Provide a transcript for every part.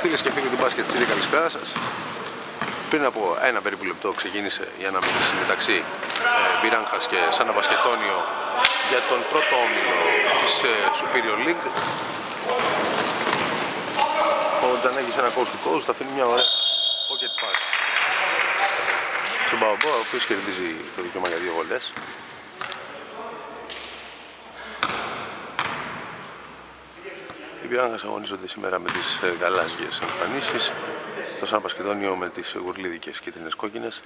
Φίλες και φίλοι του μπάσκετ, στη καλησπέρα σας. Πριν από ένα περίπου λεπτό ξεκίνησε η αναμέτρηση μεταξύ Μπιράνχας και Σάνα Μπασκετόνιο για τον πρώτο όμιλο της Superior League. Ο Τζανάκης ένα coast to coast, θα αφήνει μια ωραία pocket pass στον Μπαομπό, ο οποίος κερδίζει το δικαίωμα για 2 βολές. Οι Μπιράνχας αγωνίζονται σήμερα με τις γαλάζιες εμφανίσεις, το Σάνα Μπασκετόνιο με τις γουρλίδικες κίτρινες κόκκινες.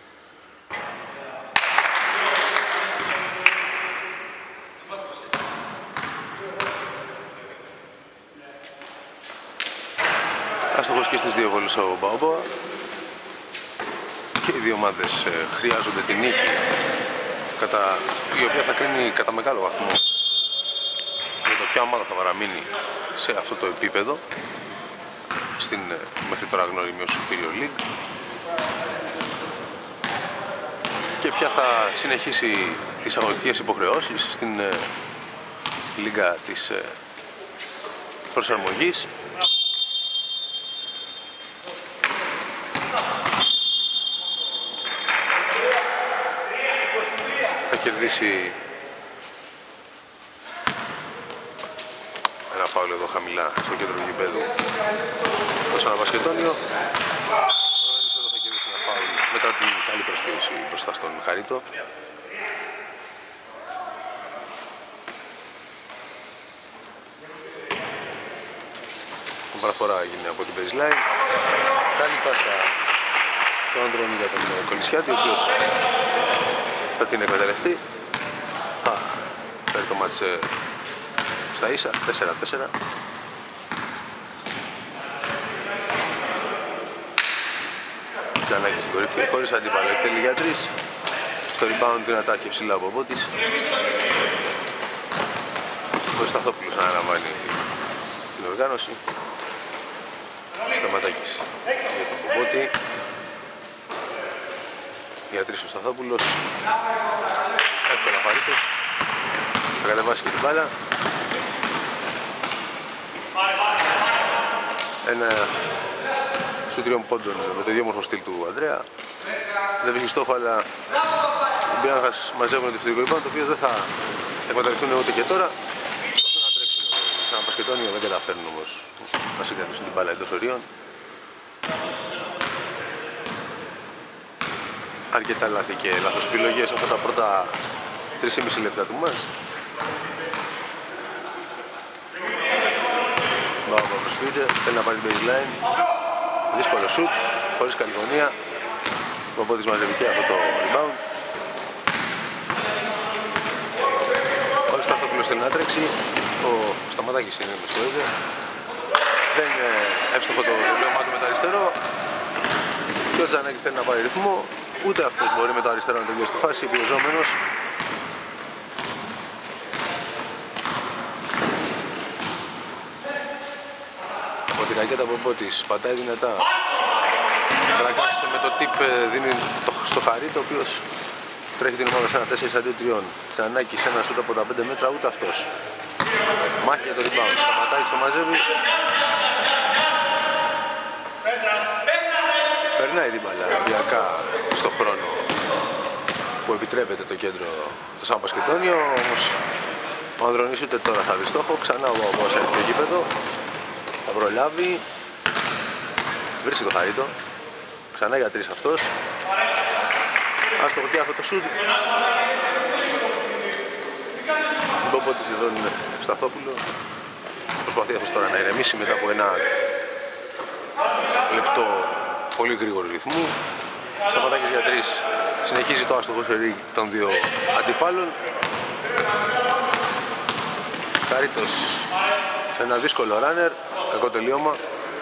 Άστοχος και στις 2 βολές ο Μπαομπό. Και οι δύο ομάδες χρειάζονται την νίκη, η οποία θα κρίνει κατά μεγάλο βαθμό για το ποια ομάδα θα παραμείνει σε αυτό το επίπεδο στην μέχρι τώρα γνωριμία Superior League και ποια θα συνεχίσει τις αγωνιστικές υποχρεώσεις στην λίγα της προσαρμογής. Θα κερδίσει ένα φάουλ εδώ χαμηλά στο κέντρο του γηπέδου το Σάνα Μπασκετόνιο. Εδώ θα κερδίσει ένα φάουλ μετά την καλή προσποίηση μπροστά στον Χαρίτο. Η παραφορά έγινε από την baseline. Καλή πάσα του Ανδρώνη για τον Κολυσιάτη, ο οποίος θα την εκμεταλλευτεί. Θα φέρει το μάτς στα ίσα, 4-4. Τζανάκη στην κορυφή, χωρίς αντίπαλο, εκτελεί για 3. Στο rebound δυνατά και ψηλά από Μπότης. Ο Σταθόπουλος να αναλαμβάνει την οργάνωση. Σταματάκης για τον Πομπότη. Για 3 ο Σταθόπουλος. Εύκολα Χαρίτος. Θα κατεβάσει και την μπάλα. Ένα σου 3 πόντων με το ιδιόμορφο στυλ του Ανδρέα. Δεν βρίσκει στόχο, αλλά οι Μπιράνχας μαζεύουν το επιθετικό rebound, το οποίο δεν θα εκμεταλλευτούν ούτε και τώρα. Προσπαθούν να τρέξουν σαν Μπασκετόνιο, δεν καταφέρνουν όμως να συγκρατήσουν την μπάλα εντός ορίων. Αρκετά λάθη και λάθος επιλογές αυτά τα πρώτα 3,5 λεπτά του μας. Μπαομπό προσφύγεται, θέλει να πάρει την baseline. Δύσκολο shoot, χωρίς καλή γωνία. Ο Μπότης μαζεύει και αυτό το rebound. Ο Σταθόπουλος θέλει να τρέξει. Ο Σταματάκης είναι, με συγχωρείτε. Δεν είναι εύστοχο το βιβλιομά του με το αριστερό. Και ο Τζανάκης θέλει να πάρει ρυθμό. Ούτε αυτός μπορεί με το αριστερό να τελειώσει τη φάση, πιεζόμενος. Από την ρακέτα από Μπότης, πατάει δυνατά. Κρακάς με το tip δίνει στο Χαρίτο, ο οποίος τρέχει την ομάδα σε ένα 4-2-3. Τζανάκης σε ένα σούτ από τα 5 μέτρα, ούτε αυτός. Μάχη για το rebound, Σταματάκης το μαζεύει. Περνάει την μπάλα διακά στο χρόνο που επιτρέπεται το κέντρο το Σάνα Μπασκετόνιο, όμως ο Ανδρώνης ούτε τώρα θα βρει στόχο. Ξανά ο Μπαομπός έρθει στο γήπεδο, θα προλάβει, βρίσκει το Χαρίτο, ξανά για 3 αυτός, άστοχο και αυτό το σούτ. Ο Μπότης εδώ είναι Σταθόπουλο, προσπαθεί αυτός τώρα να ηρεμήσει μετά από ένα λεπτό πολύ γρήγορο ρυθμού. Σταματάκης για 3, συνεχίζει το άστοχο σερί των δύο αντιπάλων. Χαρίτος σε ένα δύσκολο runner, κακό τελείωμα.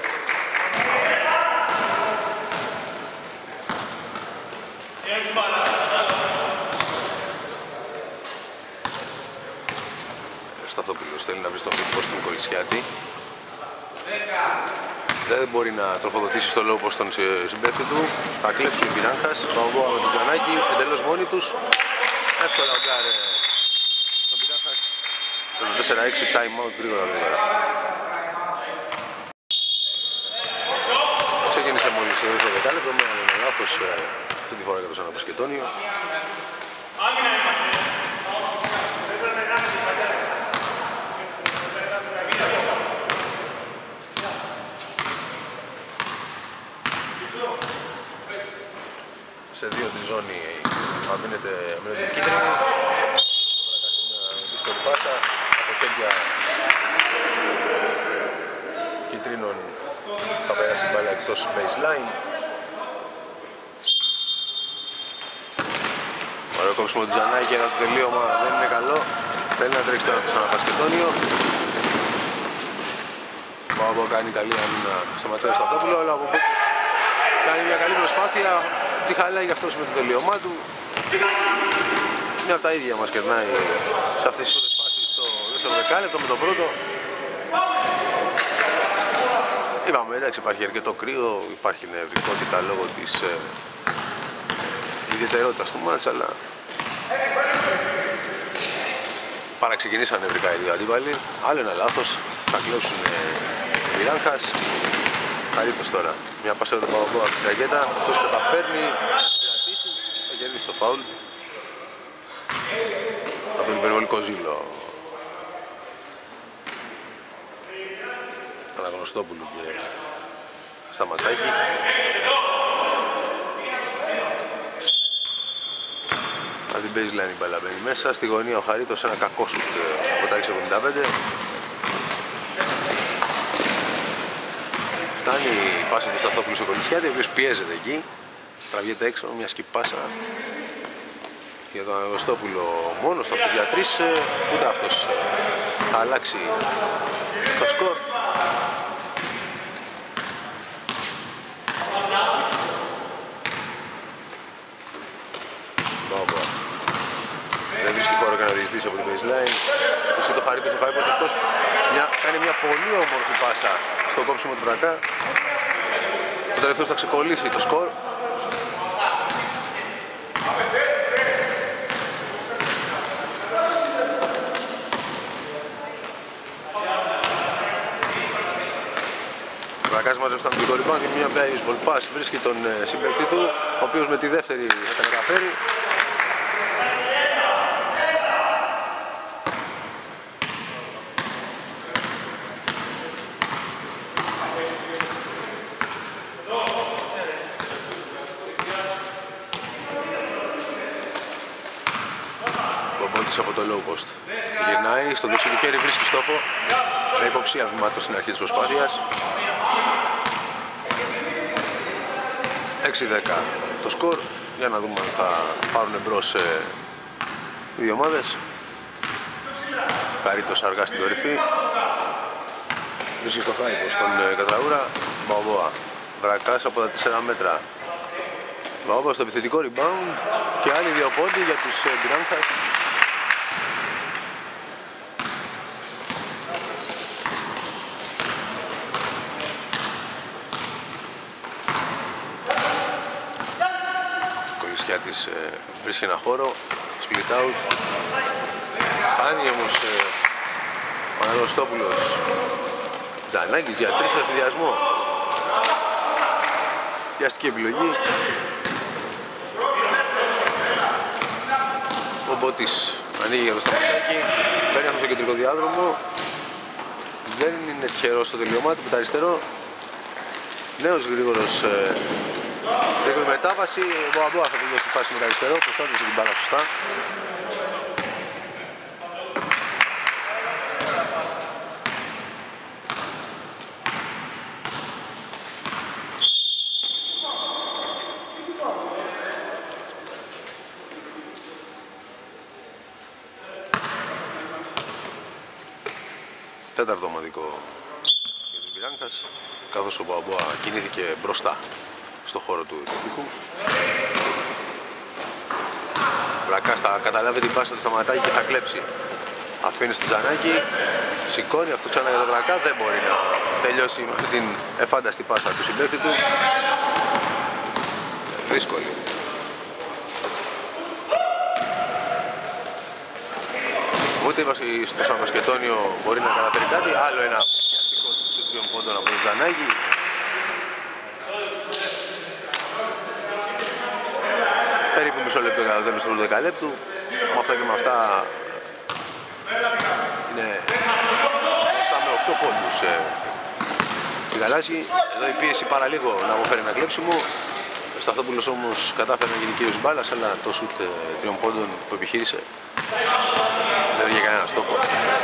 Σταθόπουλος θέλει να βρει στον μήκο στον Κολυσιάτη. Δεν μπορεί να τροφοδοτήσει στο λόγο στον συμπαίκτη του. Θα κλέψουν οι Μπιράνχας. Μπαομπό με τον Τζανάκη, εντελώς μόνοι τους. Εύκολα ο Γκάρ τον Μπιράνχας. Το 4-6 time out γρήγορα. δεκάλεπτο με ένα λάθος αυτή τη φορά για το Σαν Πασκετώνιο. Σε δύο τη ζώνη αμήνεται κίτρινη. Σε μια δύσκολη πάσα από χέρια κίτρινων θα περάσει μπάλα εκτός baseline. Ωραίο κόψιμο του Τζανάκη, αλλά το τελείωμα δεν είναι καλό. Θέλει να τρέξει τώρα το Σαν Πασκετώνιο. Ο Παπό κάνει καλή άμυνα, σταματάει στο Αυτόπουλο, αλλά από πού κάνει μια καλή προσπάθεια. Τι χαλάει για αυτός με το τελείωμά του. Μια από τα ίδια μας κερνάει σε αυτές τις πρώτες φάσεις στο δεύτερο δεκάλεπτο με το πρώτο. Είπαμε, εντάξει, υπάρχει αρκετό κρύο, υπάρχει νευρικότητα λόγω της ιδιαιτερότητας του μάτς, αλλά παραξεκινήσαν νευρικά οι δύο αντίπαλοι. Άλλο ένα λάθος, θα κλέψουν Μιράνχας. Χαρίτος τώρα, μια πάσα για τον Παπαμπό από τη ρακέτα, αυτός καταφέρνει να συγκρατήσει, θα κερδίσει το φάουλ από τον υπερβολικό ζήλο Αναγνωστόπουλου και Σταματάκη. Από την baseline η μπάλα μπαίνει μέσα, στη γωνία ο Χαρίτος ένα κακό σουτ από τα 6.75. Φτάνει η πάσα του Σταθόπουλου στο Κολυσιάτη, ο οποίος πιέζεται εκεί, τραβιέται έξω, μια σκυπάσα για τον Αναγνωστόπουλο μόνος του, αυτός για τρεις, ούτε αυτός θα αλλάξει το σκορ. Δεν βρίσκει χώρο και να διεισδύσει από την baseline. Βρίσκει το Χαρίτος στο Χάιπος, αυτός κάνει μια πολύ όμορφη πάσα στο κόψιμο του Βρακά. Ο τελευταίος θα ξεκολλήσει το σκορ. Ο Βρακάς μαζεύει το αμυντικό rebound και μια baseball pass βρίσκει τον συμπαίκτη του, ο οποίος με τη δεύτερη θα τα καταφέρει. Από το low post. Γυρνάει στο δεξί του χέρι, βρίσκει στόχο με υποψία βημάτων στην αρχή της προσπάθειας. 6-10 το σκορ. Για να δούμε αν θα πάρουν εμπρός οι δύο ομάδες. Χαρίτος αργά στην κορυφή. Βρίσκει στο Χάιπο στον Κατραούρα. Μπαμπόα. Βρακάς από τα 4 μέτρα. Μπαμπόα στο επιθετικό rebound και άλλοι δύο πόντι για τους Μπιράνχας. Της βρίσκει ένα χώρο, split out, χάνει όμως ο Αναγνωστόπουλος. Τζανάκης για 3 ευθυδιασμό, πιαστική επιλογή. Ο Μπότης ανοίγει για το Σταματάκι, παίρνει αυτό στο κεντρικό διάδρομο, δεν είναι τυχερός στο τελειωμά του με το αριστερό. Νέος γρήγορος γρήγορη μετάβαση, ο Μποαμπόα θα τελειώσει τη φάση με το αριστερό, προστάτευσε την μπάλα σωστά. Τέταρτο ομαδικό για τους Μπιράνχας, καθώς ο Μποαμπόα κινήθηκε μπροστά στο χώρο του τεχνικού. Βρακάς θα καταλάβει την πάσα του Σταματάκη και θα κλέψει. Αφήνει στο Τζανάκη, σηκώνει, αυτός ξανά για τον Βρακά, δεν μπορεί να τελειώσει με αυτή την εφάνταστη πάσα του συμπαίκτη του. Δύσκολη. Ούτε στο Σαν Πασκετώνιο μπορεί να καταφέρει κάτι, άλλο ένα πιαστικό του 3 πόντων από τον Τζανάκη. τέλος του δεκαλέπτου. Με αυτά και με αυτά είναι μπροστά με 8 πόντους η Γαλάζη. Εδώ η πίεση παραλίγο να αποφέρει ένα κλέψιμο. Ο Σταθόπουλος όμως κατάφερε να γίνει κύριος μπάλας, αλλά το σουτ 3 πόντων που επιχείρησε δεν βρήκε κανένα στόχο.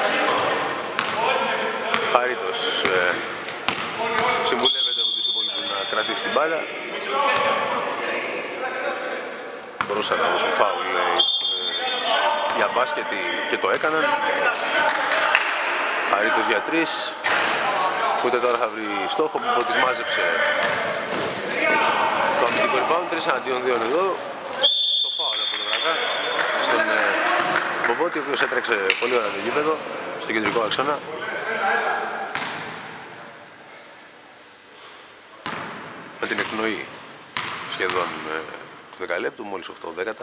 Χαρίτος συμβουλεύεται από τους υπόλοιπους να κρατήσει την μπάλα. Μπορούσαν να δώσουν φάουλ για μπάσκετ και το έκαναν. Χαρίτος για 3. Ούτε τώρα θα βρει στόχο που τις μάζεψε το αμυντικό rebound. 3 εναντίον 2 εδώ. Το φάουλ από τον Βρακά στον Μπομπότη, ο οποίος έτρεξε πολύ ωραία το γήπεδο στο κεντρικό άξονα. Με την εκπνοή σχεδόν του δεκαλέπτου, μόλις 8 δέκατα.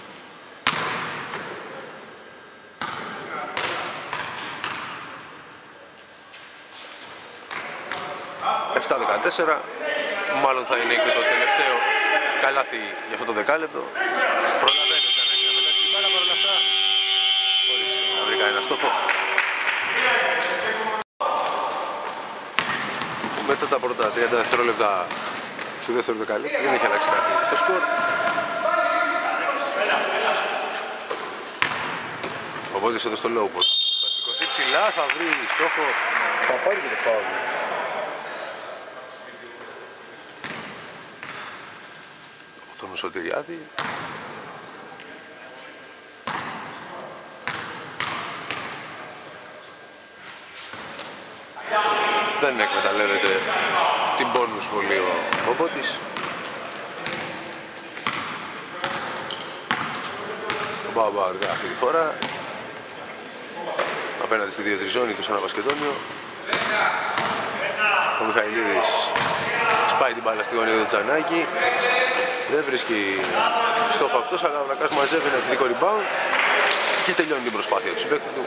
Μάλλον θα είναι και το τελευταίο καλάθι για αυτό το δεκάλεπτο. Προλαβαίνει ο Τζανάκης να πετάξει την μπάλα, παρόλα αυτά χωρίς να βρει κανένα στόχο. Μετά τα πρώτα 30 δευτερόλεπτα του δεύτερου δεκαλέπτου δεν έχει αλλάξει κάτι στο σκορ. Οπότε εδώ στο low post θα σηκωθεί ψηλά, θα βρει στόχο, θα πάρει και το φάουλ. Τον Σωτηριάδη. Δεν εκμεταλλεύεται την πόνους βολή ο Μπομπότης. Ο Μπαμπά αργά αυτή τη φορά απέναντι στη 2-3 ζώνη του σαν ένα Πασκετόνιο. Ο Μιχαηλίδης σπάει την μπάλα στη γωνία του Τζανάκη. Δεν βρίσκει στόχο αυτός, αλλά ο Βρακάς μαζεύει ένα ευθυντικό rebound και τελειώνει την προσπάθεια του συμπαίκτη του.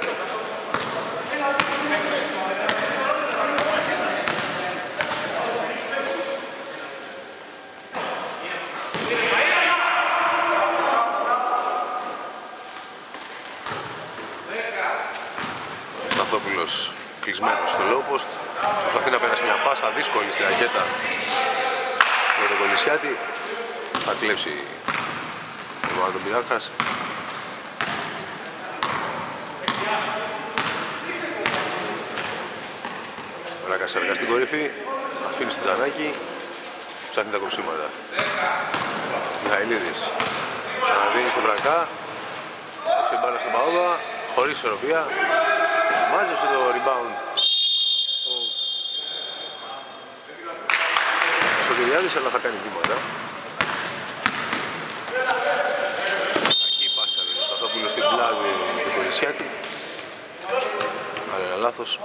Σταθόπουλος κλεισμένος στο low post, προσπαθεί να περάσει μια πάσα δύσκολη στη ρακέτα για τον Κολυσιάτη. Θα κλέψει τον Πυράκας. Ο Πυράκας έργα στην κορυφή, αφήνει στην Τζανάκη, ψάχνει τα κοψίματα. Μιχαηλίδης ξαναδίνει στον Βρακά, έξω μπάλα στον Παόδα, χωρίς ισορροπία, μάζεψε το rebound ο Σωτηριάδης, αλλά θα κάνει βήματα. Στην πλάγη του Κολυσιάτη, αλλά ένα λάθος.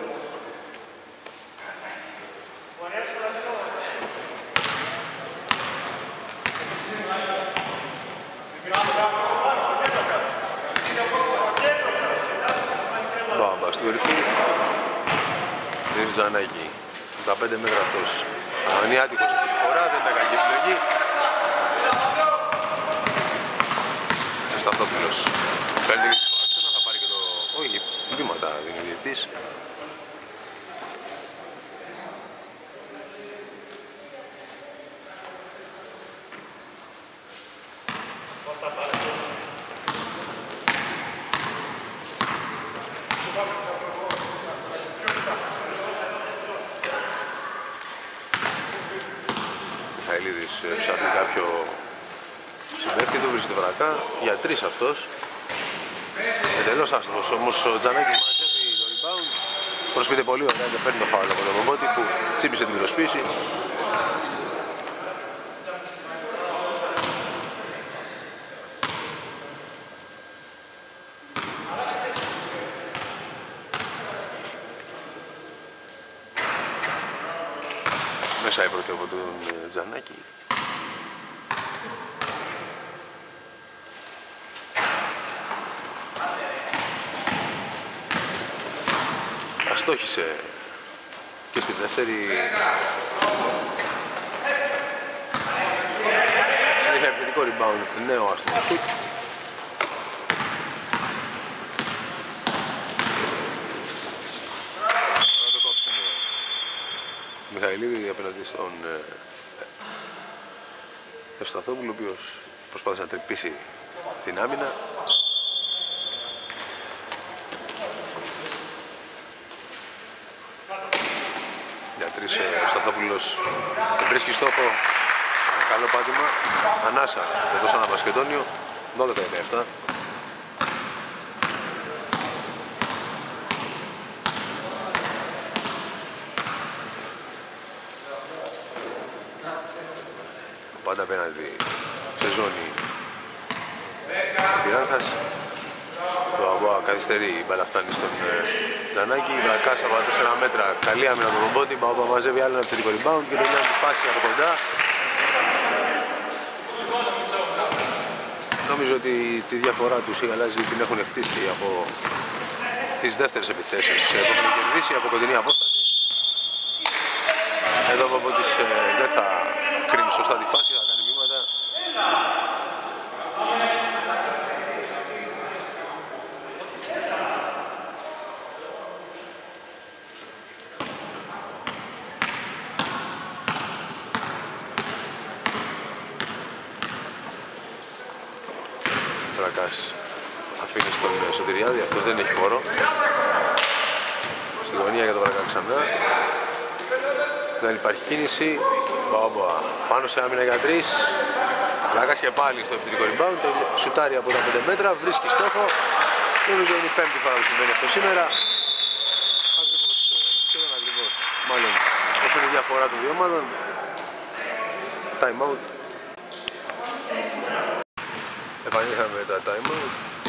Μπάμπα στην κορυφή, δίνει στο Τζανάκη, 15 μέτρα αυτός. Ανιάτικος αυτή τη φορά, δεν έκανε και επιλογή. Σταθόπουλος παίρνει και στο άξονα, θα πάρει και το... όχι, βήματα δίνει ο διαιτητής. Μιχαηλίδης ψάχνει κάποιο συμπαίκτη, του βρίσκει το Βρακά, για 3 αυτός. Εντελώς άστοχος, όμως ο Τζανάκης μαζεύει το rebound. Προσποιείται πολύ ωραία και παίρνει το φάουλ από τον Μπομπότη που τσίπησε την πυροσποίηση. Μέσα η πρώτη από τον Τζανάκη. Αστόχησε και στη δεύτερη. Συνέχεια επιθετικά Σημαντικό rebound, νέο άστομο σουτ. Θα το κόψουμε Μιχαηλίδη απέναντι στον Ευσταθόπουλο, ο οποίος προσπάθησε να τρυπήσει την άμυνα. Για τρεις Ευσταθόπουλος βρίσκει στόχο. Καλό πάτημα, ανάσα για το Σάνα Μπασκετόνιο, 12-17. Πάντα απέναντι σε ζώνη Πυράγχας. Το Αμπόα καθυστερεί, η μπάλα φτάνει στον Τζανάκη. Βρακάς από 4 μέτρα, καλή άμυνα από τον Μπότη. Μπαμπα μαζεύει άλλο ένα επιθετικό rebound και το είναι αντιφάση από κοντά. Νομίζω ότι τη διαφορά τους οι Γαλάζιοι την έχουν χτίσει από τις δεύτερες επιθέσεις που έχουν κερδίσει από κοντινή απόσταση. Εδώ από τις δεν θα κρίνει σωστά τη φάση, θα κάνει βήματα. Βρακάς αφήνει στον Σωτηριάδη, αυτός δεν έχει χώρο. Στη γωνία για τον Βρακά ξανά. Δεν υπάρχει κίνηση. Μπαμπα πάνω σε άμυνα για 3. Βρακάς και πάλι στο επιθετικό rebound. Σουτάρει από τα 5 μέτρα, βρίσκει στόχο. Νομίζω είναι η πέμπτη φορά που συμβαίνει αυτό σήμερα. Σχεδόν ακριβώς, μάλλον όσο είναι η διαφορά των δύο ομάδων. Time out. Επανήλθαμε τα time out.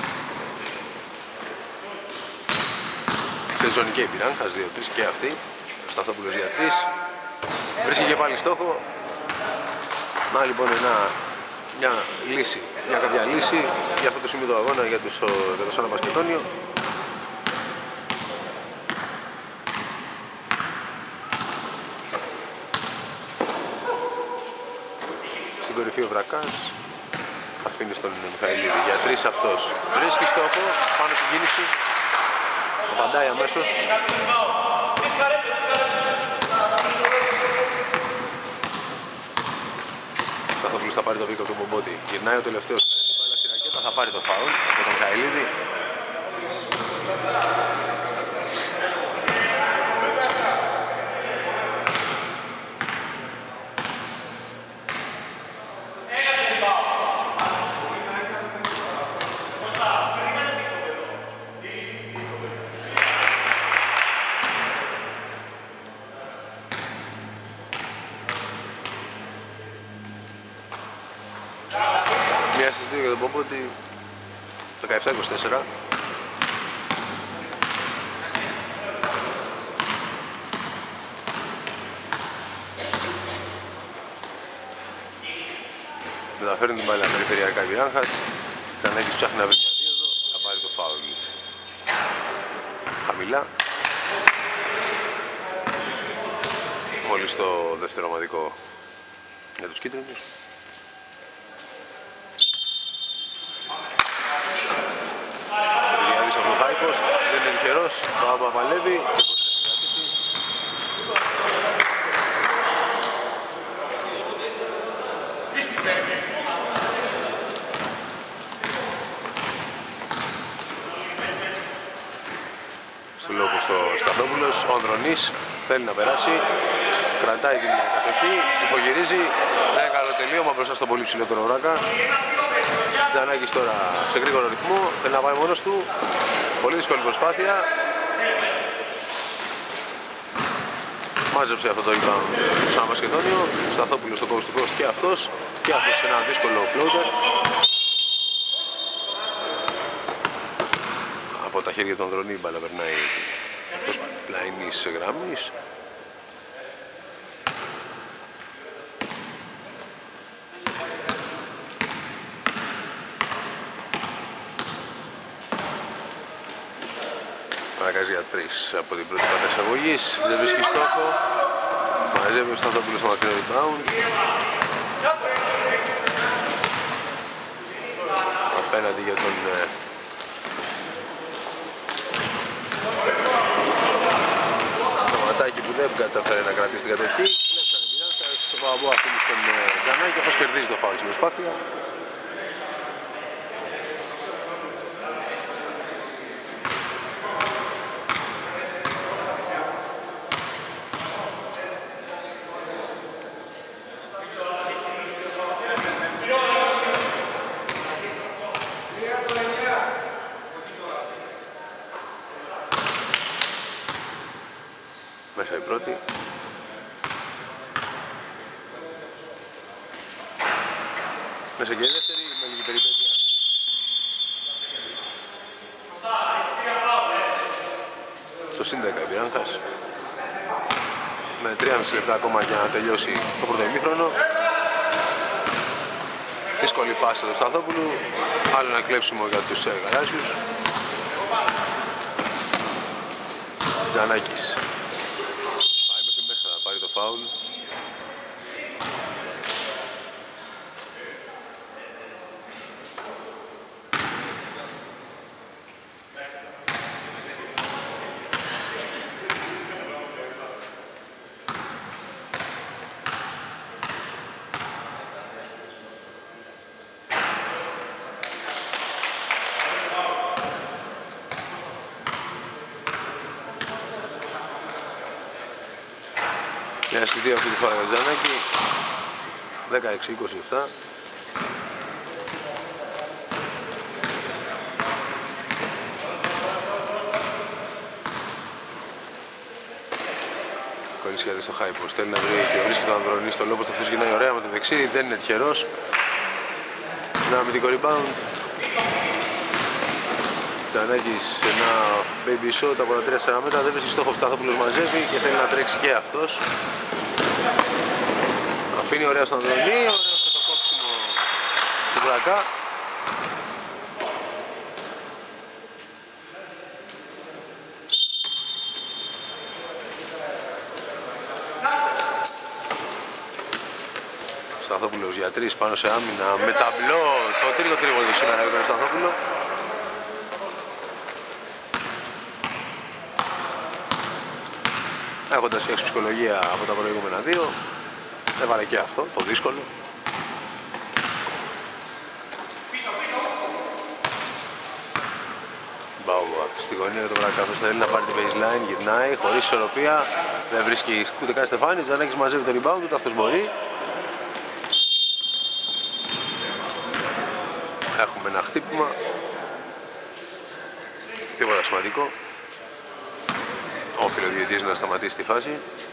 Σε ζωνική Πυράγχας, 2-3 και αυτή. Σταθόπουλος για 3. Βρίσκει και πάλι στόχο. Να λοιπόν μια λύση, μια κάποια λύση για αυτό το σημείο του αγώνα για το Σάνα Μπασκετόνιο. Στην κορυφή ο Βρακάς. Αφήνει στον Μιχαηλίδη για 3 αυτός. Βρίσκει στόχο πάνω στην κίνηση. Απαντάει αμέσως. Σταθόπουλος θα πάρει το πίκο από τον Μπομπότη. Γυρνάει ο τελευταίος. Πάλι στη ρακέτα, θα πάρει το φάουλ από τον Μιχαηλίδη. Μια στις 2 για τον Μπομπότη, 17-24. Μεταφέρουν την μπάλα περιφερειακά Πυράγχας. Τσανάκης ψάχνει να βρει μια δίωδο, θα πάρει το φάουλ. Χαμηλά. Μόλις το δεύτερο ομαδικό για τους κίτρινους. Από το high post, δεν είναι τυχερός, το παλεύει και μπορεί να συγκρατήσει. Στο λόγο στο Σταθόπουλος, ο Ανδρονής θέλει να περάσει, κρατάει την κατοχή, στιφογυρίζει, ένα καλό τελείωμα μπροστά στον πολύ ψηλότερο Βράκα. Τζανάκης τώρα σε γρήγορο ρυθμό, θέλει να πάει μόνος του, πολύ δύσκολη προσπάθεια. Μάζεψε αυτό το rebound του Σάνα Μπασκετόνιο, Σταθόπουλος στο coast to coast και αυτός σε ένα δύσκολο floater. Από τα χέρια των Ανδρονή μπάλα περνάει εκτός πλαϊνής γραμμής. Βρακάς για 3 από την πρώτη πάτα εισαγωγής, δεν βρίσκει στόχο. Μαζεύει ο Σταθόπουλος στο μακρινό rebound. απέναντι για τον Σταματάκη που δεν καταφέρει να κρατήσει την κατοχή. Κλέψανε Μιράνκας, ο Παπαμπού αφήνει στον Τζανάκη, αυτός κερδίζει το φάουλ στην προσπάθεια. Μέσα η πρώτη. Μέσα και η δεύτερη, με λίγη περιπέτεια. Το συν 10 Μιράνκας. Με 3,5 λεπτά ακόμα για να τελειώσει το πρώτο ημίχρονο. Δύσκολη πάση του Σταθόπουλου. Άλλο ένα κλέψιμο για τους γαλάζιους. Τζανάκης. Πάρει το φάουλ. Μια στις δύο αυτή τη φορά για Τζανάκη. 16-27. Κολλήσια στο high post. Θέλει να βρει και βρίσκει τον Ανδρονή στο λόγο. Αυτός γυρνάει ωραία με το δεξί. Δεν είναι τυχερός. Να με την rebound. Τζανάκης ένα baby shot από τα 3-4 μέτρα. Δεν βρίσκει στόχο, Σταθόπουλος μαζεύει και θέλει να τρέξει και αυτός. Αφήνει ωραία στον Ανδρονή, ωραίο το κόψιμο του Βρακά. Σταθόπουλος για 3 πάνω σε άμυνα με ταμπλό. Το τρίτο τρίγωνο σήμερα για τον Σταθόπουλο. Έχοντας φτιάξει ψυχολογία από τα προηγούμενα δύο, έβαλε και αυτό, το δύσκολο. Μπάουα στη γωνία για τον Βρακάθος, θέλει να πάρει την baseline, γυρνάει, χωρίς ισορροπία. Δεν βρίσκει ούτε καν Στεφάνη, Τζανάκης μαζεύει το rebound, ούτε αυτός μπορεί. Έχουμε ένα χτύπημα. Τίποτα σημαντικό. Όφιλε ο διαιτητής να σταματήσει τη φάση.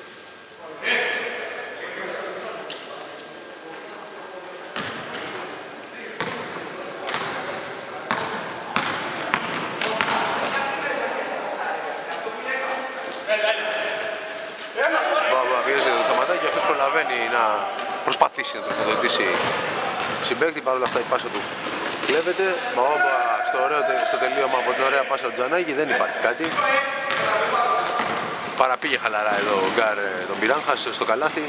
Πιέζει το Σταματάκη, αυτός προλαβαίνει να προσπαθήσει να τροφοδοτήσει συμπαίκτη. Παρ' όλα αυτά η πάσα του κλέβεται. Μπαόμπα στο τελείωμα από την ωραία πάσα του Τζανάκη, δεν υπάρχει κάτι. Παραπήγε χαλαρά εδώ ο Γκάρ τον Πυράνχας στο καλάθι.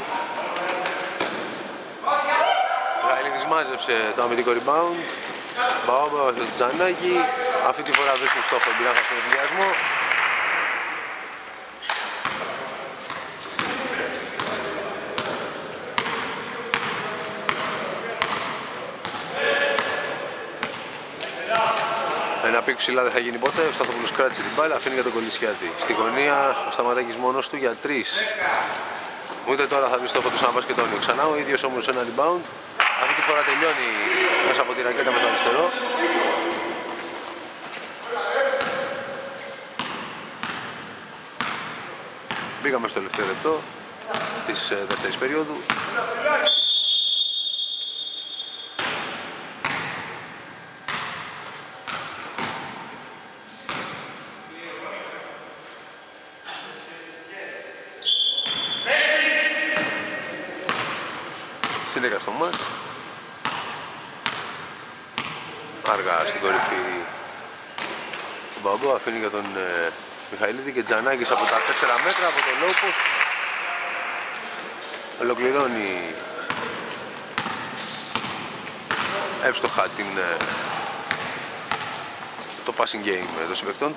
Γαηλίδης μάζεψε το αμυντικό rebound. Μπαόμπα στο Τζανάκη. Αυτή τη φορά βρίσκουν στόχο τον Πυράνχας στον ενδιασμό. Ένα πικ ψηλά δεν θα γίνει ποτέ. Ο Σταθόπουλος κράτησε την μπάλα, αφήνει για τον Κολυσιάτη. Στη γωνία ο Σταματάκης μόνος του για 3. Ούτε τώρα θα βρει στόχο του σαν μπασκετόνιο. Ξανά ο ίδιος όμως ένα rebound. Αυτή τη φορά τελειώνει μέσα από τη ρακέτα με το αριστερό. Μπήκαμε στο τελευταίο λεπτό της δεύτερης περίοδου. Συνέχεια στο μάτς. Αργά στην κορυφή του Μπαμπό, αφήνει για τον Μιχαηλίδη και Τζανάκης από τα 4 μέτρα από το low post. Ολοκληρώνει εύστοχα την το passing game των συμπαικτών του.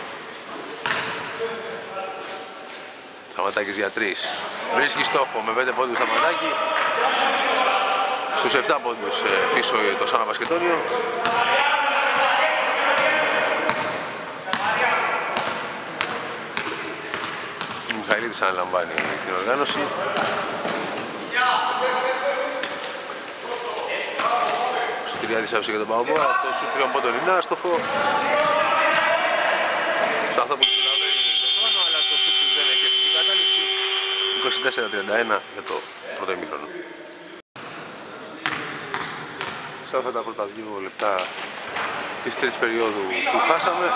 Σταματάκης για 3. Βρίσκει στόχο με 5 πόντους Σταματάκη. Στους 7 πόντους πίσω το Σάνα Μπασκετόνιο. Ο Μιχαηλίδης αναλαμβάνει την οργάνωση. Ο Σωτηριάδης άφησε για τον Παομπόα. Το σουτ 3 πόντων είναι άστοχο. Σταθόπουλος του λαβαίνει το χρόνο, αλλά το σουτ δεν έχει ευτυχή κατάληξη. 24-31 για το πρώτο ημίχρονο. Σε αυτά τα πρώτα 2 λεπτά της τρίτης περίοδου που χάσαμε,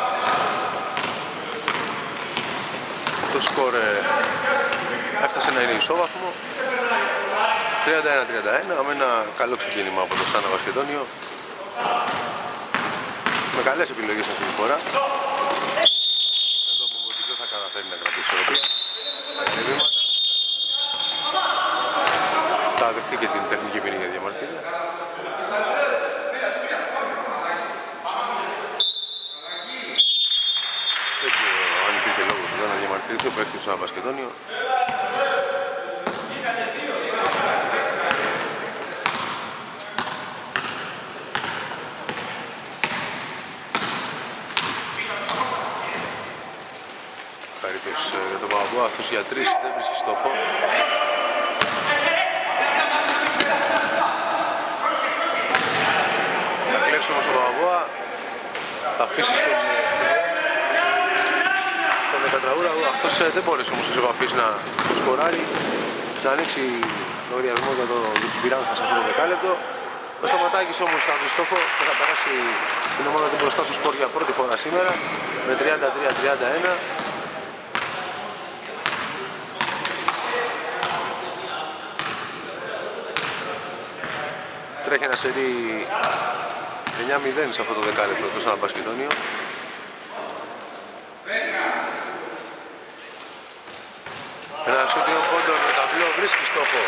το σκορ έφτασε να είναι ισόβαθμο, 31-31, με ένα καλό ξεκίνημα από το Σάνα Μπασκετόνιο, με καλές επιλογές αυτή τη φορά. Εδώ που δεν θα καταφέρει να κρατήσει ισορροπία, θα κάνει βήματα, θα δεχτεί και την τεχνική ποινή για διαμαρτύρια. Δεν ξέρω αν υπήρχε λόγος εδώ να διαμαρτυρηθεί ο παίκτης του Σάνα Μπασκετόνιο. Χαρίτος για τον Παπαμπόα, αυτός για 3 δεν βρίσκει στόχο. Θα κλέψει όμως ο Παπαμπόα, θα αφήσει τον Κατραούρα, αυτός δεν μπόρεσε όμως σε επαφής να το σκοράρει, να ανοίξει λογαριασμό για τους πυράνθες σε αυτό το δεκάλεπτο. Ο Σταματάκης όμως θα βρει στόχο και θα περάσει την ομάδα του μπροστά στο σκορ για πρώτη φορά σήμερα με 33-31. Τρέχει ένα σερί 9-0 σε αυτό το δεκάλεπτο το Σάνα Μπασκετόνιο. Ένα σούτιο πόντων με ταμπλό βρίσκει στόχο.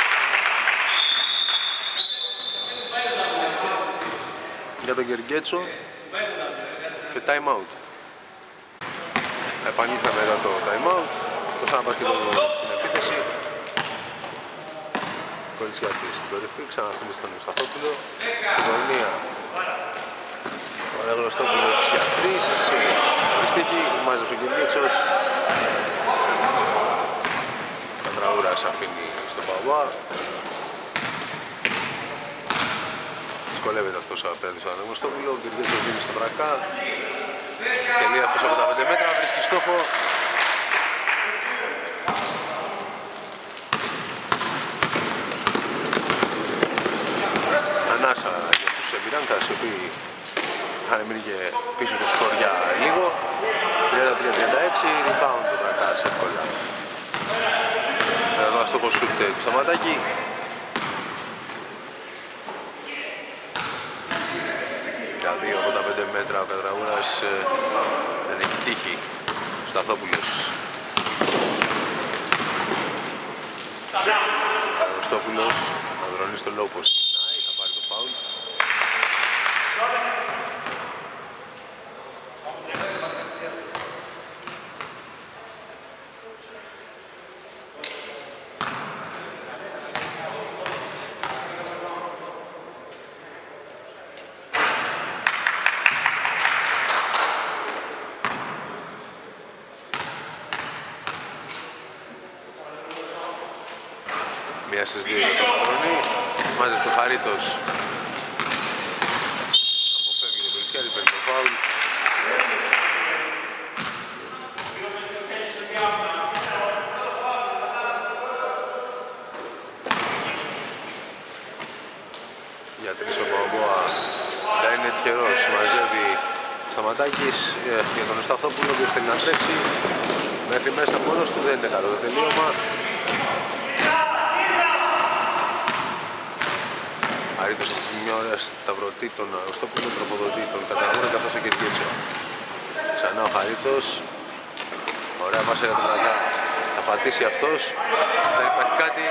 Για τον Γεργέτσο και time out. Επανήλθαμε εδώ το time out. Το Σάνα Μπασκετόνιο στην επίθεση. Κολυσιάτης στην κορυφή, ξαναφύνει στον Σταθόπουλο. Στην γωνία ο Αγνωστόπουλος για 3.Ριστίχη, μάζεψε ο Γεργέτσος. Κατραούρας αφήνει στον Παομπόα. Δυσκολεύεται αυτός απέναντι στον Αγνωστόπουλο. Ο Γεργέτσος δίνει στον Βρακά. Τελεία αυτός από τα 5 μέτρα, βρίσκει στόχο. Ανάσα για τους Εμπειράνκας, οι οποίοι είχαν μείνει και πίσω του σκορ για λίγο. 33-36, rebound του Βρακάς εύκολα. Εδώ αστόχο σούτ του Σταματάκη. Για 2 από τα 5 μέτρα ο Κατραούρας δεν έχει τύχει. Σταθόπουλος. Αγνωστόπουλος, Ανδρώνει στο low post. Θα πάρει το foul. Μία στις 2 για τον Μαδρονή. Μάζεψε ο Χαρίτος. Αποφεύγει τον Κολυσιάδη, παίρνει το φάουλ. Για 3 ο Παομπόα. Δεν είναι τυχερός. Μαζεύει Σταματάκης για τον Σταθόπουλο, ο οποίος θέλει να τρέξει. Μέχρι μέσα μόνος του, δεν είναι καλό το τελείωμα. Χαρίτος από μια ωραία σταυρωτή τον Αγνωστόπουλο, τροφοδοτεί τον Κατραούρα καθώς ο Γεργέτσο. Ξανά ο Χαρίτος. Ωραία πάσα για τον Βρακά. Θα πατήσει αυτός. Δεν υπάρχει κάτι.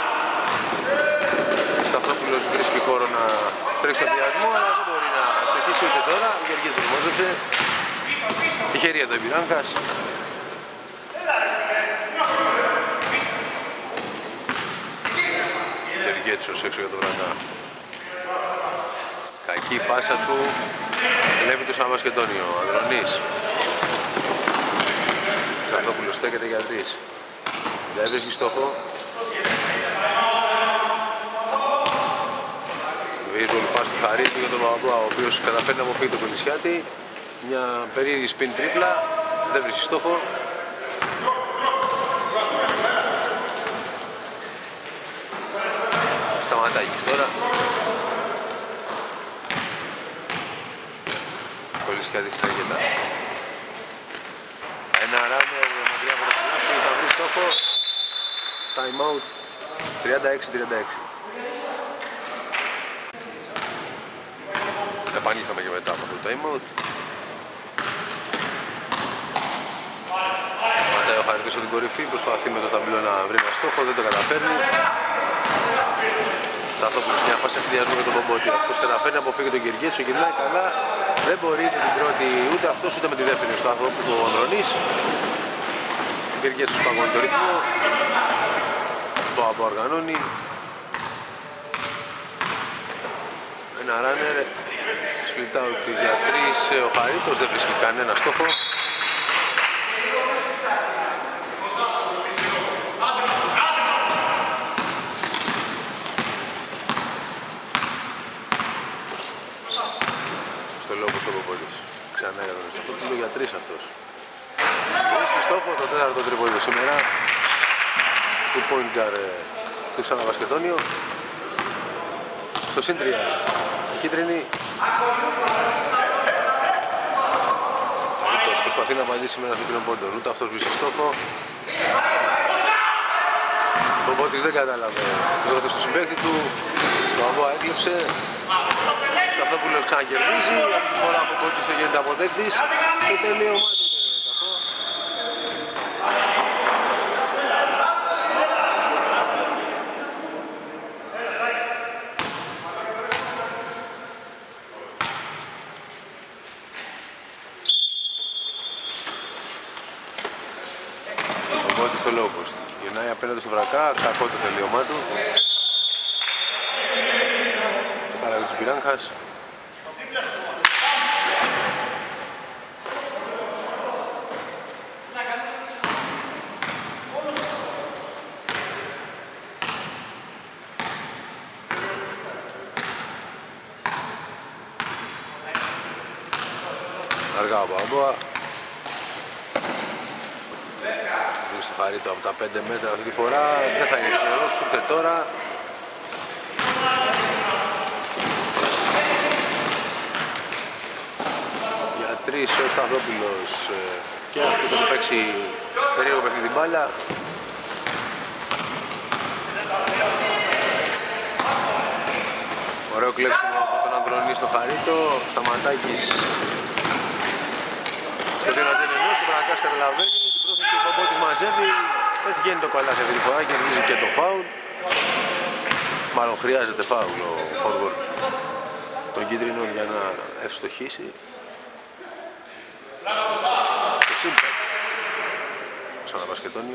Ο Σταθόπουλος βρίσκει χώρο να τρέξει στον διασμό, αλλά δεν μπορεί να ευτυχεί. αφήσει ούτε τώρα. Ο Γεργέτσος μάζεψε. Τυχερή εδώ η Πυράγχας. Γεργέτσος έξω για τον Βρακά. Κακή πάσα του. Ελεύει το Σαμασκετόνιο. Ανδρονής. Ξανθόπουλος στέκεται για 3. Δεν βρίσκει στόχο. Βίζουαλ pass του Χαρίτου για τον Παπαπλά, ο οποίος καταφέρει να αποφύγει τον Κολυσιάτη. Μια περίεργη spin τρίπλα. Δεν βρίσκει στόχο. Σταματάκης τώρα. Κολυσιάτης στην αγγελά. Ένα ράμερ μακριά από το καλάθι, θα βρει στόχο. Time out 36-36. Επανήλθαμε και μετά από το time out. Ματάει ο Χαρίτος από την κορυφή, προσπαθεί με το ταμπλό να βρει ένα στόχο, δεν το καταφέρνει. Σταθόπουλος μια πάσα ευθυνδιασμού με τον Μπομπότη. Αυτός καταφέρνει να αποφύγει τον Γεργέτσο, γυρνάει καλά. Δεν μπορεί με την πρώτη ούτε αυτός ούτε με τη δεύτερη στάθο του Ανδρονής. Ο Γεργέτσος παγώνει το ρυθμό. Το αποοργανώνει. Ένα ράνερ. Split out για 3 ο Χαρίτος, δεν βρίσκει κανένα στόχο. Στο λόγο στο Ποπόλης. Ξανά για τον Στοχόπουλο για 3 αυτός. Βρίσκει στόχο το 4ο τρίποντο σήμερα του point guard του Σαναβασκετόνιο. Στο συν 3 η κίτρινη. Αυτός προσπαθεί να απαντήσει με ένα θετικό πόντο. Ούτε αυτός βρίσκει στόχο. Ο Ποπότης δεν κατάλαβε το δρόμο στο συμπαίκτη του. Το Αμπόα έκλεψε. Σταθόπουλος ξανακερδίζει. Αυτή τη φορά ο Ποπότης γίνεται αποδέκτης. Το τελείωμα του. Στο low post. Γυρνάει απέναντι στο Βρακά, κακό το τελείωμά του. Παράγει τους Πυράγχας. Αργά ο Μπαμπόα. Στο Χαρίτο από τα 5 μέτρα αυτή τη φορά, δεν θα είναι καιρός ούτε τώρα. Για 3 ο Σταθόπουλος και αυτό θα του παίξει περίεργο παιχνίδι μπάλα. Ωραίο κλέψιμο από τον Ανδρονή στο Χαρίτο. Σταματάκης στο δυνατόν ενός, ο Βρακάς καταλαβαίνει. Ο Μπομπότης μαζεύει, πετυχαίνει το καλάθι αυτή τη φορά και κερδίζει και το φάουλ. Μάλλον χρειάζεται φάουλ ο forward των κίτρινων για να ευστοχίσει. Το συν 5 ο Σαναβασκετόνιο.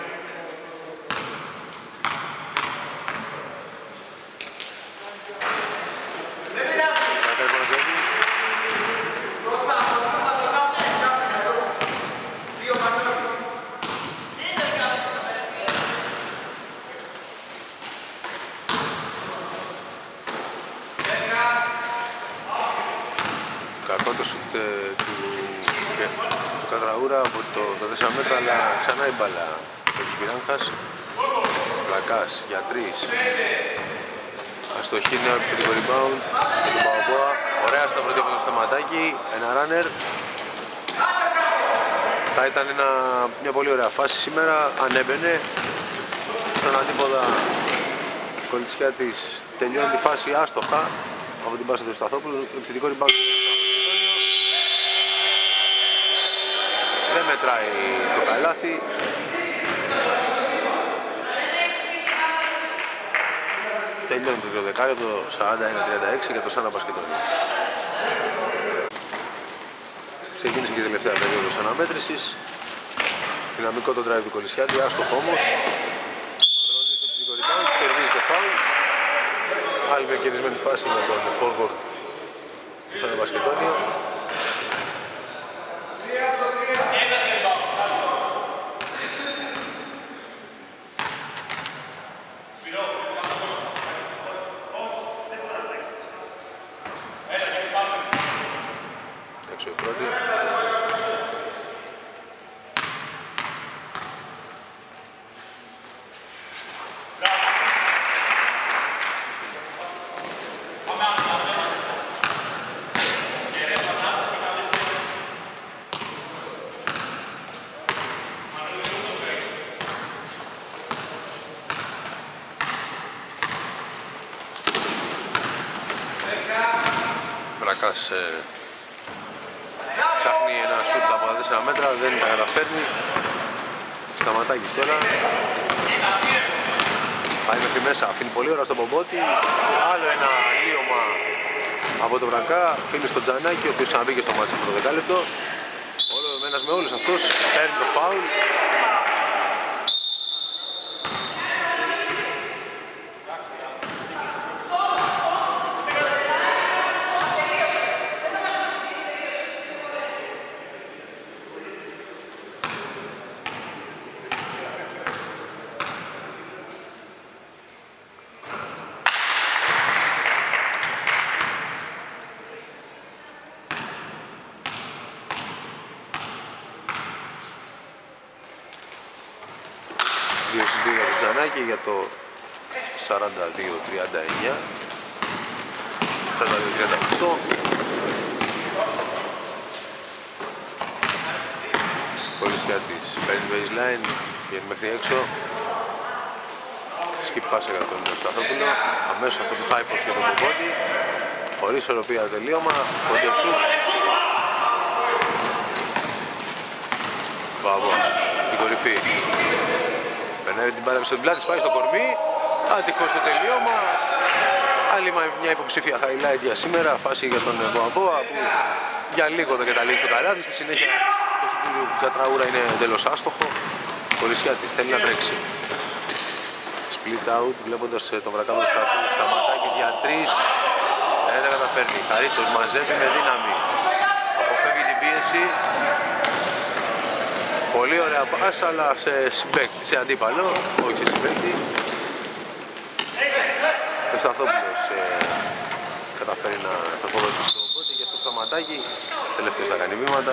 Κακό το σουτ του Κατραούρα από τα 4 μέτρα, αλλά ξανά η μπάλα από τους Πυράγχας. Βλακάς για 3. Αστοχή, νέο επιθετικό rebound για τον Παπαπόα. Ωραία σταυρωτή από το Σταματάκι, ένα runner. Θα ήταν μια πολύ ωραία φάση σήμερα, αν έμπαινε. Στον αντίποδα Κολυσιάτης τελειώνει τη φάση άστοχα από την πάσα του Σταθόπουλου. Επιθετικό rebound. Δεν μετράει το καλάθι. Τελειώνει το 2 δεκάλεπτο, 41-36 για το Σαναβασκετόνιο. Ξεκίνησε και η τελευταία περίοδος αναμέτρησης. Δυναμικό το drive του Κολυσιάτη, άστοχο όμως. Ανδρονής στο επιθετικό rebound, κερδίζει το foul. Άλλη μια κερδισμένη φάση με τον forward του Σαν Μπασκετόνιο. Έξω η πρώτη. Βρακάς ψάχνει ένα σούτ από τα 4 μέτρα, δεν τα καταφέρνει. Σταματάκι τώρα. Πάει μέχρι μέσα, αφήνει πολύ ώρα στον Πομπότη. Άλλο ένα λίωμα από τον Βρακά. Αφήνει στον Τζανάκη, ο οποίος ξαναμπήκε στο μάτι αυτό το δεκάλεπτο. Ένας με όλους αυτός παίρνει το φάουλ. Για το Τζανάκη για το 42-39 42-38. Κολυσιάτης παίρνει baseline, βγαίνει μέχρι έξω. Skip pass για τον Σταθόπουλο. Αμέσως αυτό το high post για τον Πομπότη. Χωρίς ισορροπία τελείωμα. Πόντε σουτ. Μπράβο, την κορυφή. Περνάει την μπάλα στον πλάτη, πάει στο κορμί. Άτυχο στο τελείωμα. Άλλη μια υποψήφια highlight για σήμερα. Φάση για τον Μποαμπόα που για λίγο δεν καταλήγει στο καλάθι. Στη συνέχεια το σουτ του Κατραούρα είναι εντελώς άστοχο. Κολυσιάτης θέλει να τρέξει. Split out βλέποντας τον Βρακά μπροστά του. Σταματάκης για 3. Δεν καταφέρνει. Χαρίτος μαζεύει με δύναμη. Αποφεύγει την πίεση. Πολύ ωραία πάσα, αλλά σε συμπαίκτη, σε αντίπαλο, όχι σε συμπαίκτη. Ο Σταθόπουλος καταφέρει να τροφοδοτήσει το πότη, γι' αυτό σταματάκι. Τελευταίες θα κάνει βήματα.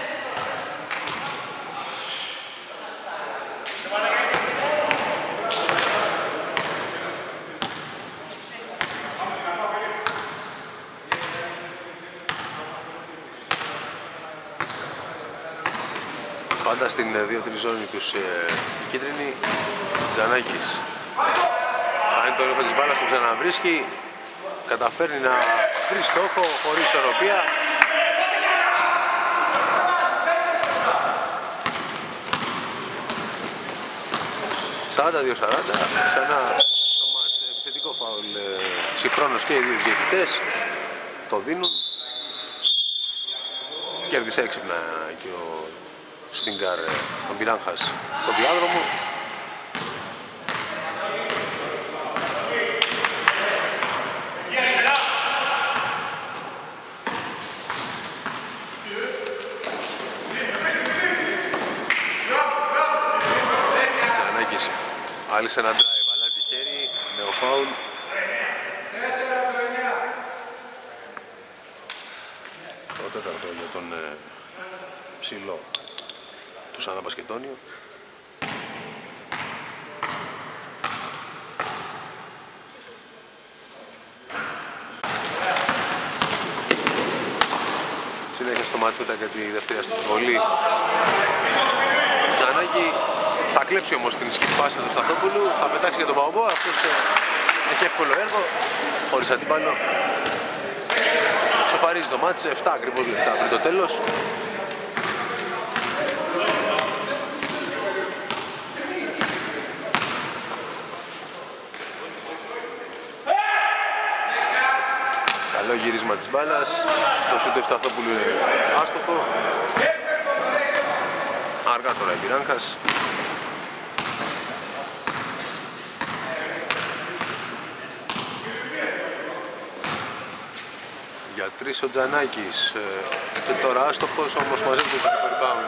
Πάντα στην 2-3 ζώνη τους κίτρινοι. Τζανάκης κάνει το έλεγχο της μπάλας, τον ξαναβρίσκει. Καταφέρνει να βρει στόχο χωρίς ισορροπία. ...42-40, ξανά το μάτς, επιθετικό φάουλ συγχρόνως και οι δύο διαιτητές το δίνουν. Κέρδισε έξυπνα και ο Σουτιγκάρ τον Πυράγχας τον διάδρομο. Τζανάκης άλυσε ένα drive, αλλάζει χέρι, νέο φάουλ. Το τέταρτο για τον ψηλό του Σαν Μπασκετόνιο. Συνέχεια στο μάτς μετά για τη δεύτερη αστυνομική. Τζανάκη θα κλέψει όμως την σκυπάση του Σταθόπουλου, θα πετάξει για τον Παομπό, αυτός έχει εύκολο έργο, χωρίς αντίπαλο. Σοφαρίζει το μάτς, 7 ακριβώς λεπτά πριν το τέλος. Καλό γύρισμα της μπάλας. Το σούτ του Σταθόπουλου είναι άστοχο. Αργά τώρα η Πυράγχας. Για 3 ο Τζανάκης. Και τώρα άστοχος, όμως μαζεύει το rebound.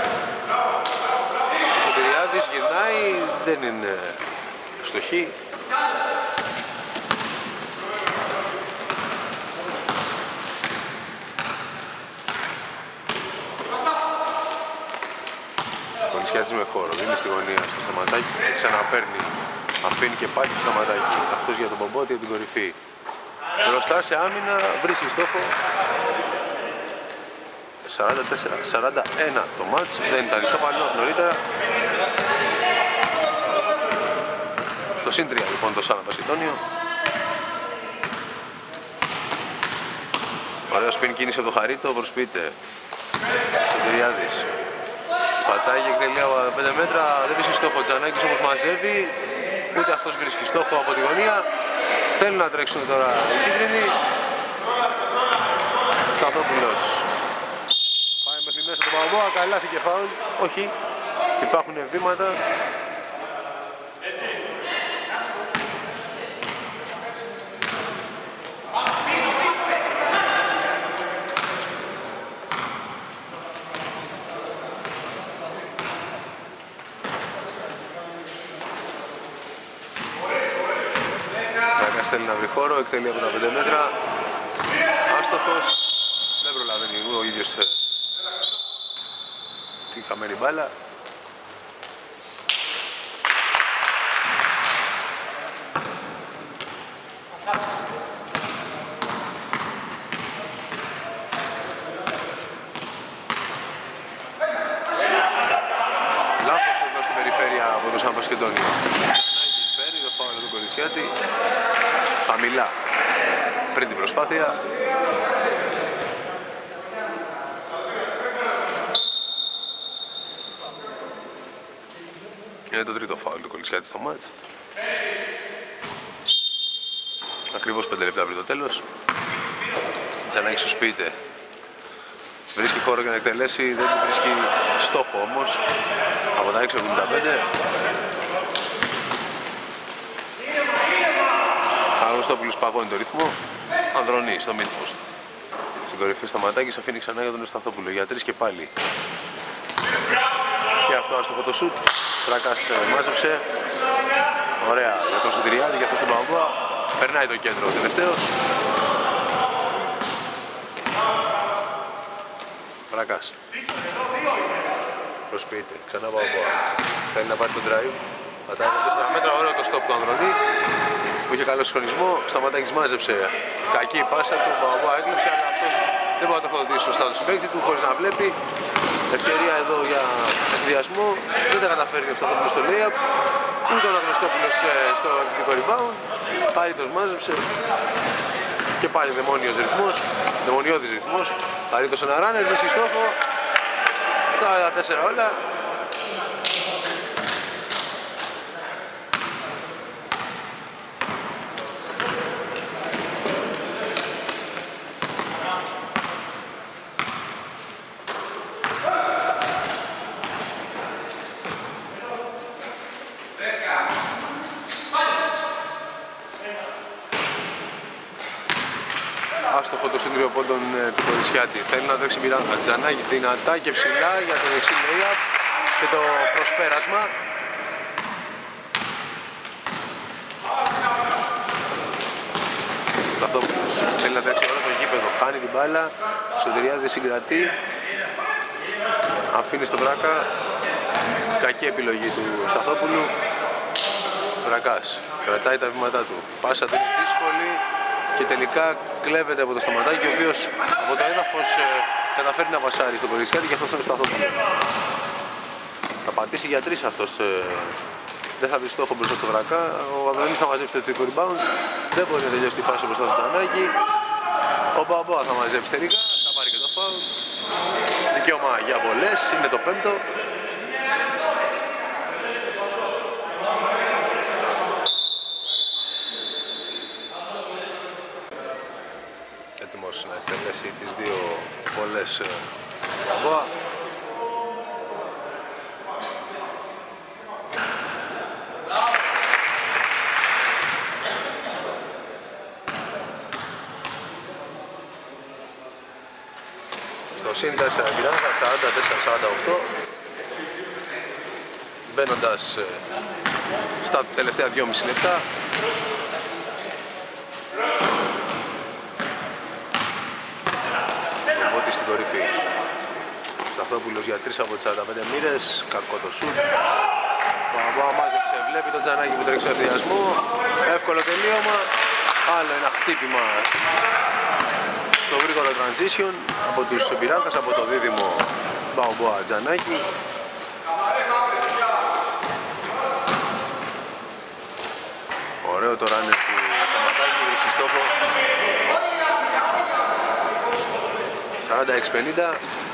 Ο Σωτηριάδης γυρνάει, δεν είναι ευστοχή. Κολυσιάτης με χώρο, δίνει στη γωνία στο Σταματάκι και ξαναπαίρνει. Αφήνει και πάλι στο Σταματάκι. Αυτός για τον Μπομπότη από την κορυφή. Μπροστά σε άμυνα, βρίσκει στόχο. 44-41 το μάτς, δεν ήταν ισόπαλο νωρίτερα. Στο συν 3 λοιπόν το Σάνα Πασκετώνιο. Ωραίο σπιν κίνηση από το Χαρίτο, προσποιείται. Σωτηριάδης. Πατάει και εκτελεί από 5 μέτρα, δεν βρίσκει στόχο. Τζανάκης όμως μαζεύει, ούτε αυτός βρίσκει στόχο από τη γωνία. Θέλουν να τρέξουν τώρα οι κίτρινοι. Σταθόπουλος πάει μέχρι μέσα τον Παπαμποa, καλάθι και φάουλ. Όχι, υπάρχουν βήματα. Θέλει να βρει χώρο, εκτελεί από τα 5 μέτρα. Άστοχος. Δεν προλαβαίνει ο ίδιος τη χαμένη μπάλα. Λάθος εδώ στην περιφέρεια από το Σαν Πασκετώνιο. Νάικης παίρνει το φάουλ του Κολυσιάτη. Χαμηλά πριν την προσπάθεια. Είναι το τρίτο φάουλ του Κολυσιάτη στο μάτς. Ακριβώς 5 λεπτά πριν το τέλος. Τζανάκης σου σπίτι. Βρίσκει χώρο για να εκτελέσει, δεν του βρίσκει στόχο όμως. Από τα 6.75. Αγνωστόπουλος παγώνει το ρυθμό. Ανδρονής στο mid-post. Στην κορυφή Σταματάκης αφήνει ξανά για τον Ευσταθόπουλο. Για 3 και πάλι. Και αυτό άστοχο το σουτ. Τράκας μάζεψε. Ωραία για τον Σωτηριάδη και αυτό στον Παπαμποa. Περνάει το κέντρο ο τελευταίος. Τράκας. Προσποιείται. Ξανά Παπαμποa. Θέλει να πάρει τον drive. Πατάει με 4 μέτρα. Ωραίο το stop του Ανδρονή. Που είχε καλό συγχρονισμό, Σταματάκης μάζεψε κακή πάσα του, ο Παπαμποa έκλειψε, αλλά αυτός δεν μπορεί να το τροφοδοτήσει σωστά το συμπαίκτη του, χωρίς να βλέπει. Ευκαιρία εδώ για εκδιασμό, δεν τα καταφέρνει αυτό στο layup, ούτε ο Αγνωστόπουλος στο επιθετικό rebound. Χαρίτος μάζεψε και πάλι δαιμονιώδης ρυθμός. Χαρίτος ένα runner, βρίσκει στόχο, τα 4 όλα. Άστοχο το σύντριο πόντων του Κολυσιάτη. Θέλει να τρέξει Πυράγχα. Τζανάκης δυνατά και ψηλά για το δεξί layup και το προσπέρασμα. Σταθόπουλος θέλει να τρέξει όλο το γήπεδο. Χάνει την μπάλα. Σωτηριάδης συγκρατεί. Αφήνει στον Βράκα. Κακή επιλογή του Σταθόπουλου. Βρακάς κρατάει τα βήματά του. Πάσα του είναι δύσκολη. Και τελικά κλέβεται από το Σταματάκι, ο οποίος από το έδαφος καταφέρει να βασάρει στον Κολυσιάτη και αυτός τον Σταθόπουλο. Θα πατήσει για 3 αυτός. Δεν θα βρει στόχο μπροστά στο Βρακά. Ο Ανδρονής θα μαζέψει το τρίτο rebound. Δεν μπορεί να τελειώσει τη φάση μπροστά στο Τζανάκη. Ο Παπαμποa θα μαζέψει τελικά. Θα πάρει και το foul. Δικαίωμα για βολές. Είναι το 5ο. βολές Μπαμποά. Στο συν 4 Πυράνχα, 44-48, μπαίνοντας στα τελευταία 2,5 λεπτά. Οπότε στην κορυφή Σταθόπουλος για 3 από τις 45 μοίρες, κακό το σουτ. Μπαμποά μάζεψε, βλέπει τον Τζανάκη που τρέχει στο ευθυασμό, εύκολο τελείωμα, άλλο ένα χτύπημα στο γρήγορο transition από τους Πυράνχας, από το δίδυμο Μπαμποά Τζανάκη. Ωραίο το ράνερ του Σταματάκη, βρίσκει στόχο 46-50.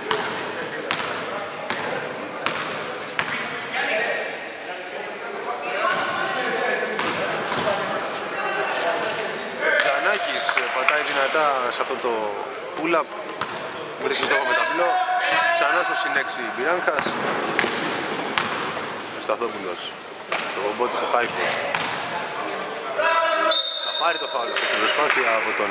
Τζανάκης πατάει δυνατά σε αυτό το pull-up, βρίσκει στόχο με ταμπλό, ξανά στο συν 6 Πυράνχας. Σταθόπουλος, το κομπότη στο high post. Θα πάρει το φάουλ στην προσπάθεια από τον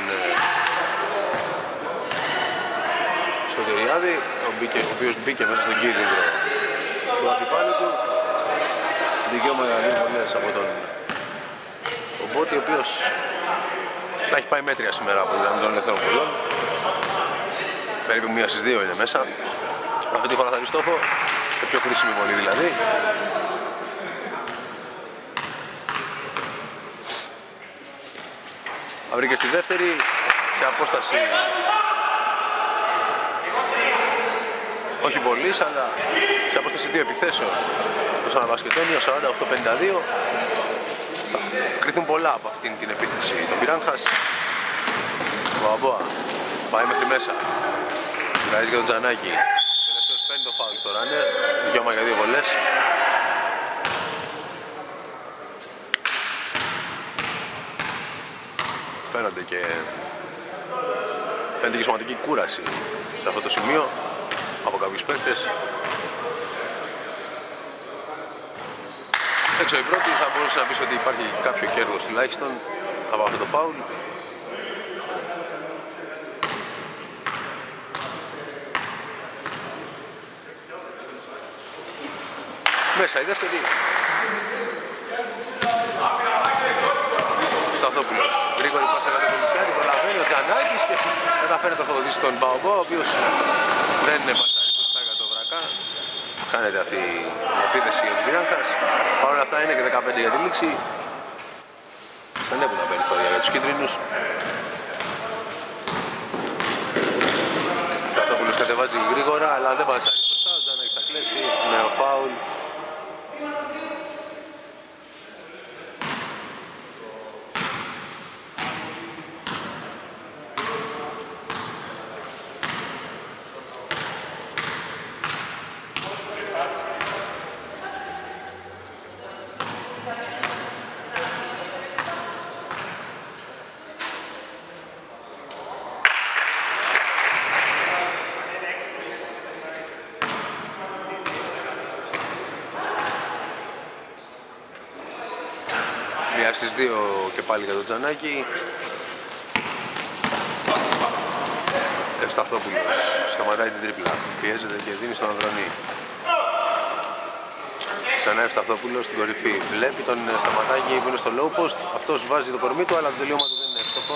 Σωτηριάδη, ο οποίος μπήκε μέσα στον κύκλο του αντιπάλου του. Δικαίωμα για 2 βολές από τον κομπότη, ο οποίος θα έχει πάει μέτρια σήμερα από την των ελεύθερων βολών. Περίπου 1 στις 2 είναι μέσα. Αυτή τη φορά θα βρει στόχο, σε πιο κρίσιμη βολή δηλαδή. Θα βρει και στη δεύτερη, σε απόσταση όχι βολής, αλλά σε απόσταση 2 επιθέσεων. Το Σαναβασκετόνιο 48-52. Θα κρυθούν πολλά από αυτήν την επίθεση. Το Πυράνχας, ο Μπαμποά, πάει μέχρι μέσα. Βγάζει και τον Τζανάκη. Τελευταίος παίρνει το φάουλ στο ράνερ, δικαίωμα για 2 βολές. Φαίνεται και σωματική κούραση σε αυτό το σημείο από κάποιους παίκτες. Έξω η πρώτη, θα μπορούσε να πεις ότι υπάρχει κάποιο κέρδος τουλάχιστον από αυτό το φάουλ. Μέσα η δεύτερη. Σταθόπουλος, γρήγορη πάσα για τον Κολυσιάτη, προλαβαίνει ο Τζανάκης και καταφέρει να το φωτίσει τον Μπαμποά, ο οποίος δεν είναι παστάρι σωστά για το Βρακά. Χάνεται αυτή η επίθεση για τους Πυράνχας. Παρ' όλα αυτά είναι και 15 για τη λήξη. Στενεύουν τα περιθώρια για τους κίτρινους. Σταθόπουλος κατεβάζει γρήγορα, αλλά δεν πασάρει σωστά. Ο Τζανάκης θα κλέψει, νέο φάουλ. Στις 2 και πάλι για τον Τζανάκη. Ευσταθόπουλος σταματάει την τρίπλα, πιέζεται και δίνει στον Ανδρονή. Ξανά Ευσταθόπουλος στην κορυφή, βλέπει τον Σταματάκη που είναι στο low post. Αυτός βάζει το κορμί του, αλλά το τελείωμα του δεν είναι εύστοχο.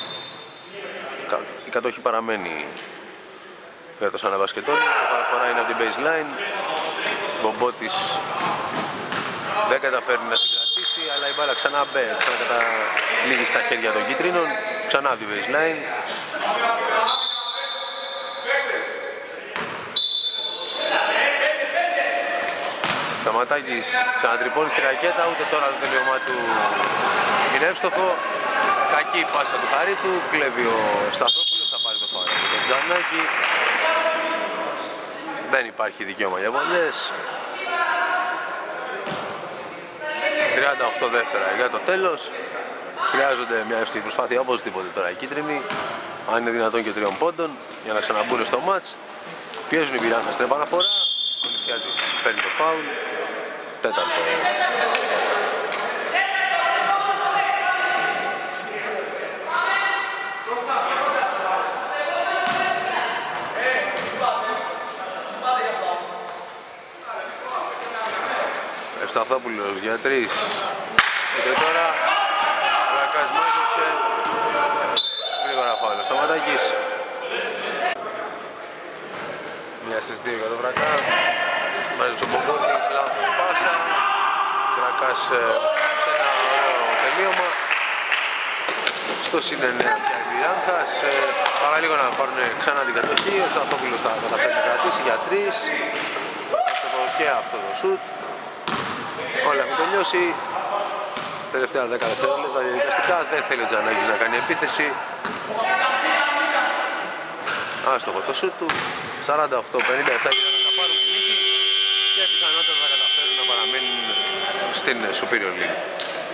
Η κατοχή παραμένει για το Σαναβασκετόνι. Η παραφορά είναι από την baseline. Ο Μπομπότης δεν καταφέρνει να συγκρατήσει, αλλά η μπάλα ξαναλήγει στα χέρια των κίτρινων. Ξανά από την baseline. Σταματάκης ξανατρυπώνει στη ρακέτα, ούτε τώρα το τελείωμά του είναι εύστοχο. Κακή πάσα του Χαρίτου, κλέβει ο Σταθόπουλος, θα πάρει το φάουλ από τον Τζανάκη. Δεν υπάρχει δικαίωμα για βολές. 38 δεύτερα για το τέλος. Χρειάζονται μια εύστοχη προσπάθεια οπωσδήποτε τώρα οι κίτρινοι. αν είναι δυνατόν και 3 πόντων, για να ξαναμπούν στο μάτς. Πιέζουν οι Πυράνχα στην επαναφορά, ο Νησιάτης παίρνει το φάουλ, τέταρτο. Ευσταθόπουλος για 3. Και τώρα ο Βρακάς μάζεψε γρήγορα φάουλ. Σταματάκης. Μια στις 2 για τον Βρακά. Μάζεψε ο Μπομπότης, λάθος πάσα. Βρακάς σε ένα ωραίο τελείωμα. Στο +9 πια η Πυράνχας. Παραλίγο να πάρουν ξανά την κατοχή. Ο Ευσταθόπουλος θα καταφέρει να κρατήσει για 3. Και αυτό το σουτ. Όλα έχουν τελειώσει. Τελευταία 10 δευτερόλεπτα διαδικαστικά. Δεν θέλει ο Τζανάκης να κάνει επίθεση. Άστοχο το σουτ του. 48-57 θα πάρουν την νίκη και πιθανότατα θα καταφέρουν να παραμείνουν στην Superior League.